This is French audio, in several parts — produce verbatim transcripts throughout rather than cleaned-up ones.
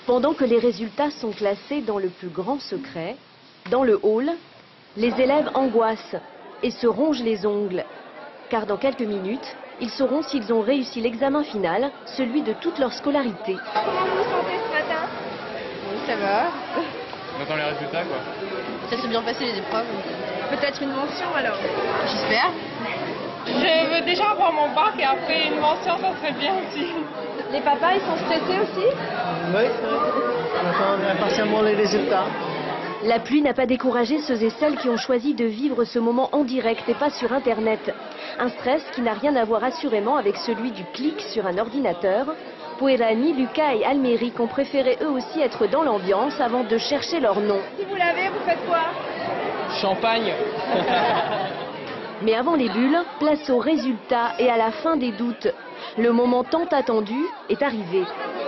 Pendant que les résultats sont classés dans le plus grand secret, dans le hall, les élèves angoissent et se rongent les ongles. Car dans quelques minutes, ils sauront s'ils ont réussi l'examen final, celui de toute leur scolarité. Comment vous vous sentez ce matin? Oui, ça va. On attend les résultats, quoi. Ça s'est bien passé les épreuves. Peut-être une mention alors? J'espère. Je veux déjà avoir mon bac et après une mention, ça serait bien aussi. Les papas, ils sont stressés aussi? Oui, on attend impatiemment les résultats. La pluie n'a pas découragé ceux et celles qui ont choisi de vivre ce moment en direct et pas sur Internet. Un stress qui n'a rien à voir assurément avec celui du clic sur un ordinateur. Puerani, Lucas et Alméric ont préféré eux aussi être dans l'ambiance avant de chercher leur nom. Si vous l'avez, vous faites quoi? Champagne. Mais avant les bulles, place aux résultats et à la fin des doutes. Le moment tant attendu est arrivé.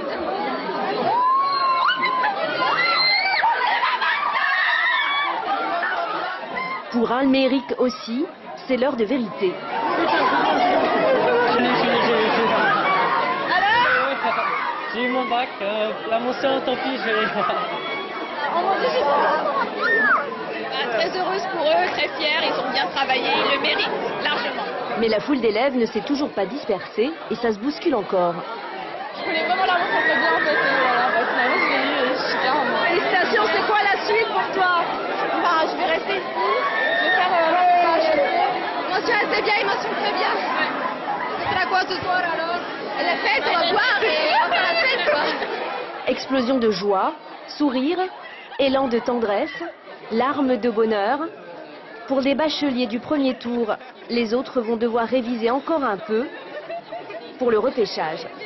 Pour Alméric aussi, c'est l'heure de vérité. J'ai eu mon bac, euh, la mention, tant pis, je vais... Très heureuse pour eux, très fière, ils ont bien travaillé, ils le méritent largement. Mais la foule d'élèves ne s'est toujours pas dispersée et ça se bouscule encore. Je voulais vraiment la mention très bien en fait, et voilà, bah, finalement je l'ai eu et je suis fière en moi. Félicitations, c'est quoi la suite pour toi? Bah, je vais rester ici, je vais faire euh, l'entourage. Mention assez bien, mention très bien. Ouais. C'est à quoi ce soir alors? La fête, on va boire et on va faire la fête quoi. Explosion de joie, sourire, élan de tendresse, larmes de bonheur. Pour les bacheliers du premier tour, les autres vont devoir réviser encore un peu pour le repêchage.